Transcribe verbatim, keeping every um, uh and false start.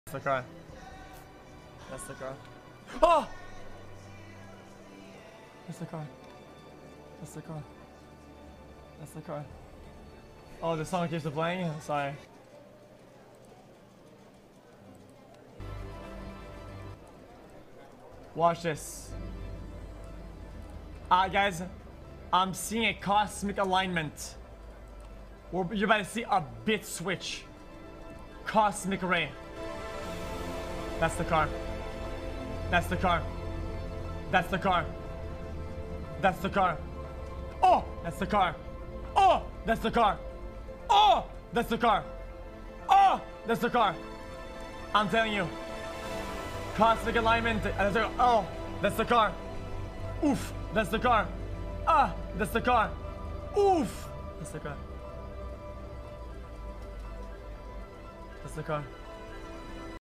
That's the car. That's the car. Oh! That's the car. That's the car. That's the car. Oh, the song keeps playing? Sorry. Watch this. Ah, uh, guys. I'm seeing a cosmic alignment. We're, you're about to see a bit switch. Cosmic ray. That's the car. That's the car. That's the car. That's the car. Oh, that's the car. Oh, that's the car. Oh, that's the car. Oh, that's the car. I'm telling you. Cosmic alignment. Oh, that's the car. Oof, that's the car. Ah, that's the car. Oof, that's the car. That's the car.